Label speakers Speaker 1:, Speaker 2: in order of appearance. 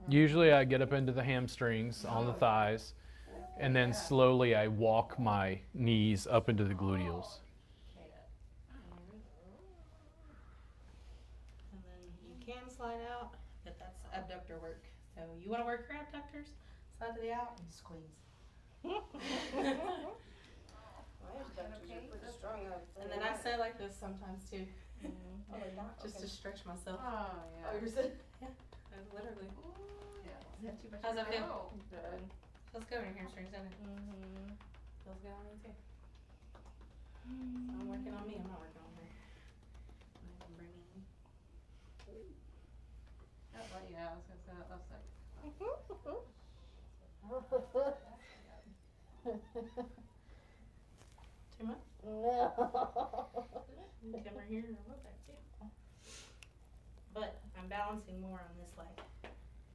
Speaker 1: Usually I get up into the hamstrings on the thighs, and then slowly I walk my knees up into the gluteals.
Speaker 2: And then you can slide out, but that's abductor work. So you want to work your abductors, slide to the out and squeeze.
Speaker 3: My abductors are pretty strong.
Speaker 2: And then I sit like this sometimes too.
Speaker 3: Oh, like that?
Speaker 2: Just to stretch myself.
Speaker 4: Oh, yeah.
Speaker 3: Oh, you're sitting?
Speaker 2: Yeah, literally.
Speaker 4: Yeah.
Speaker 2: How's that feel?
Speaker 3: Good.
Speaker 2: Feels good on your hamstrings, doesn't it? Feels good on me too. So I'm working on me, I'm not working on her. And I can bring in.
Speaker 4: Yeah, I was gonna say that last second.
Speaker 2: Too much?
Speaker 3: No.
Speaker 2: Come right here and rub that too. But I'm balancing more on this leg.